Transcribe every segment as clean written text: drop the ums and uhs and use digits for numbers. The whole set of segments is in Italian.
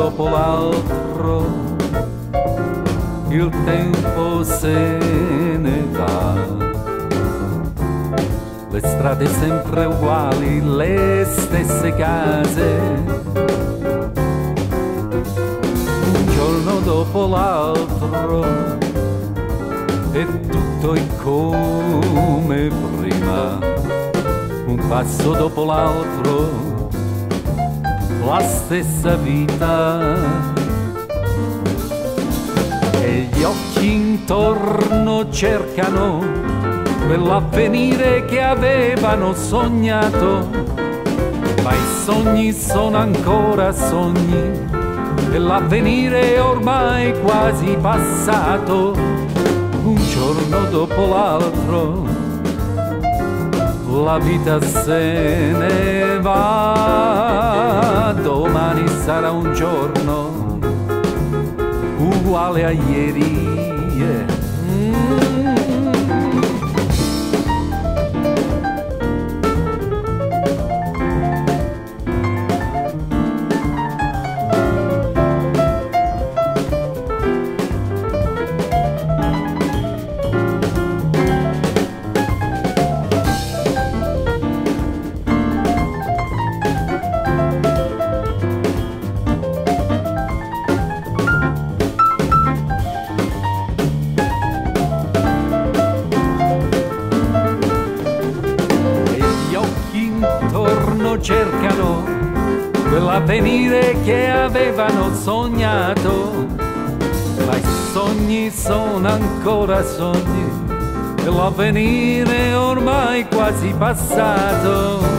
dopo l'altro, il tempo se ne va. Le strade sempre uguali, le stesse case, un giorno dopo l'altro, e tutto è come prima, un passo dopo l'altro, la stessa vita, e gli occhi intorno cercano quell'avvenire che avevano sognato, ma i sogni sono ancora sogni e l'avvenire è ormai quasi passato. Un giorno dopo l'altro la vita se ne va, domani sarà un giorno uguale a ieri. Cercano quell'avvenire che avevano sognato, ma i sogni sono ancora sogni e l'avvenire è ormai quasi passato.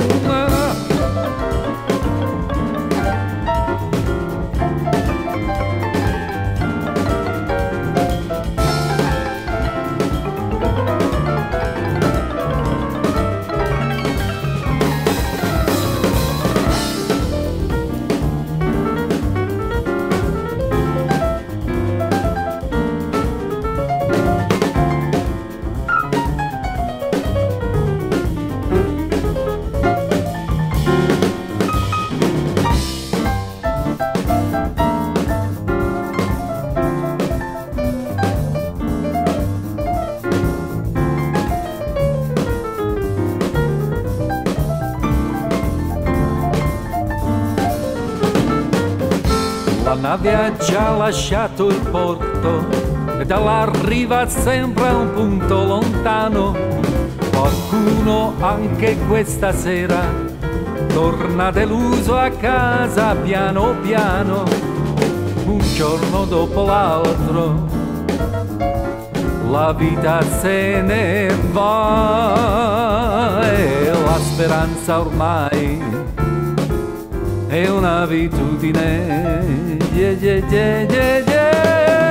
La nave ha già lasciato il porto e dalla riva sembra un punto lontano. Qualcuno anche questa sera torna deluso a casa piano piano. Un giorno dopo l'altro la vita se ne va e la speranza ormai è un'abitudine. Yeah, yeah, yeah, yeah, yeah.